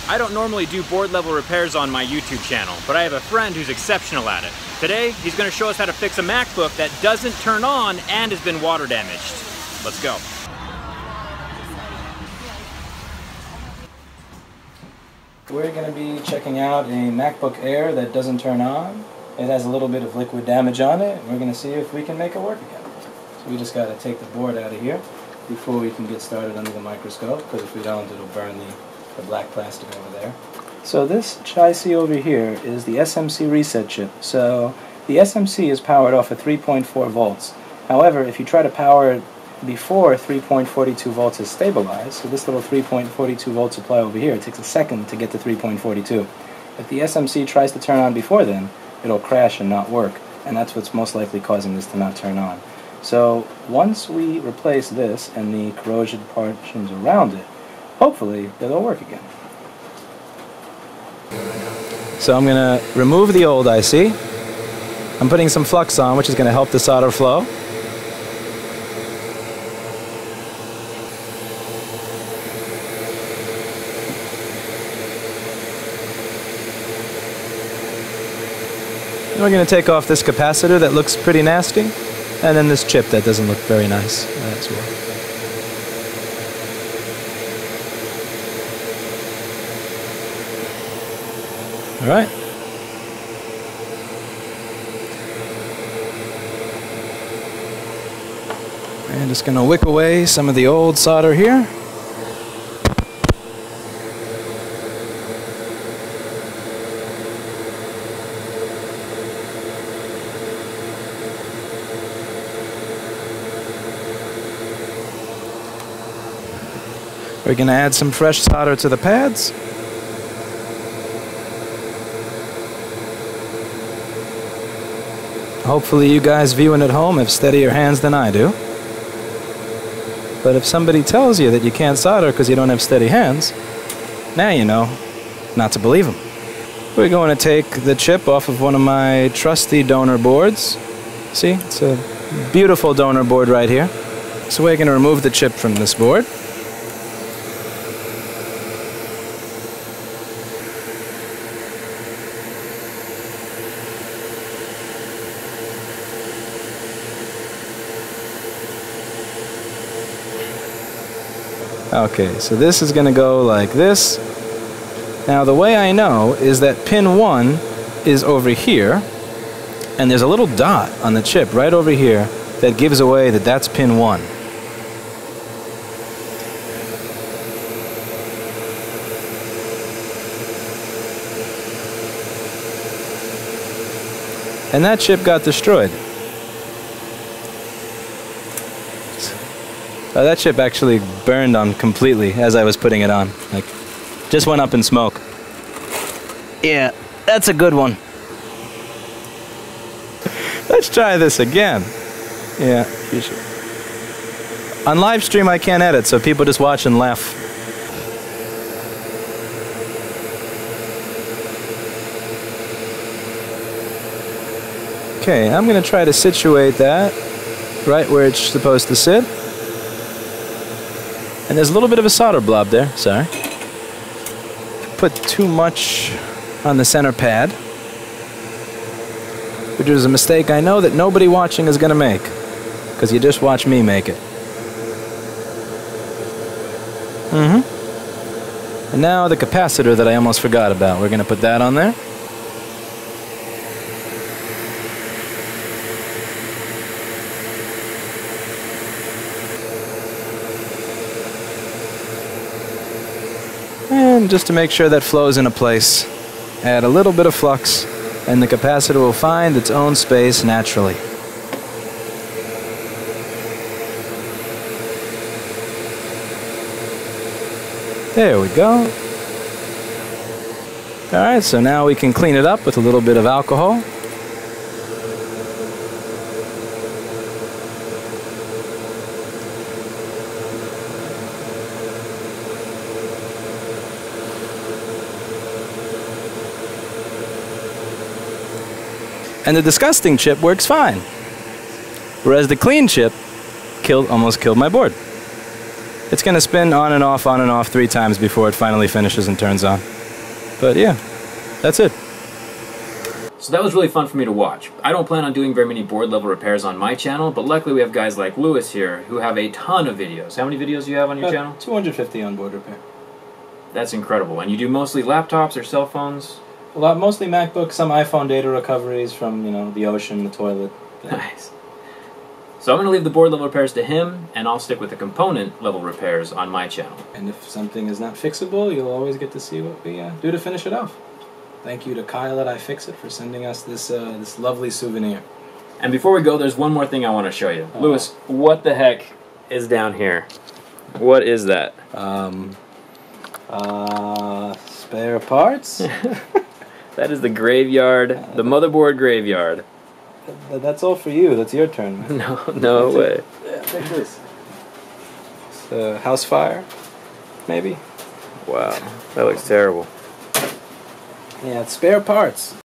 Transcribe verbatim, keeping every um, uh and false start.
I don't normally do board level repairs on my YouTube channel, but I have a friend who's exceptional at it. Today, he's going to show us how to fix a MacBook that doesn't turn on and has been water damaged. Let's go. We're going to be checking out a MacBook Air that doesn't turn on. It has a little bit of liquid damage on it, and we're going to see if we can make it work again. So we just got to take the board out of here before we can get started under the microscope, because if we don't, it'll burn the, the black plastic over there. So this chassis over here is the S M C reset chip. So the S M C is powered off of three point four volts. However, if you try to power it before three point four two volts is stabilized, so this little three point four two volt supply over here, it takes a second to get to three point four two. If the S M C tries to turn on before then, it'll crash and not work, and that's what's most likely causing this to not turn on. So once we replace this and the corrosion portions around it, hopefully it'll work again. So I'm going to remove the old I C. I'm putting some flux on, which is going to help the solder flow. And we're going to take off this capacitor that looks pretty nasty, and then this chip that doesn't look very nice as well. All right. And just going to wick away some of the old solder here. We're going to add some fresh solder to the pads. Hopefully you guys viewing at home have steadier hands than I do. But if somebody tells you that you can't solder because you don't have steady hands, now you know not to believe them. We're going to take the chip off of one of my trusty donor boards. See, it's a beautiful donor board right here. So we're going to remove the chip from this board. Okay, so this is going to go like this. Now the way I know is that pin one is over here, and there's a little dot on the chip right over here that gives away that that's pin one. And that chip got destroyed. Uh, that chip actually burned on completely as I was putting it on. Like, just went up in smoke. Yeah, that's a good one. Let's try this again. Yeah, you should. On live stream I can't edit, so people just watch and laugh. Okay, I'm going to try to situate that right where it's supposed to sit. And there's a little bit of a solder blob there, sorry. Put too much on the center pad, which is a mistake I know that nobody watching is going to make, because you just watch me make it. Mm-hmm. And now the capacitor that I almost forgot about. We're going to put that on there. And just to make sure that flows into place, add a little bit of flux, and the capacitor will find its own space naturally. There we go. Alright, so now we can clean it up with a little bit of alcohol. And the disgusting chip works fine. Whereas the clean chip killed, almost killed my board. it's going to spin on and off, on and off three times before it finally finishes and turns on. But yeah, that's it. So that was really fun for me to watch. I don't plan on doing very many board level repairs on my channel, but luckily we have guys like Lewis here who have a ton of videos. How many videos do you have on your uh, channel? two hundred fifty on board repair. That's incredible. And you do mostly laptops or cell phones? A lot, mostly MacBook, some iPhone data recoveries from, you know, the ocean, the toilet. Yeah. Nice. So I'm going to leave the board level repairs to him, and I'll stick with the component level repairs on my channel. And if something is not fixable, you'll always get to see what we uh, do to finish it off. Thank you to Kyle at iFixit for sending us this uh, this lovely souvenir. And before we go, there's one more thing I want to show you. Oh. Lewis, what the heck is down here? What is that? Um, uh, spare parts? That is the graveyard, the motherboard graveyard. Th that's all for you. That's your turn, man. No, no That's way. It. Yeah, take this. It's a house fire, maybe? Wow, that looks terrible. Yeah, it's spare parts.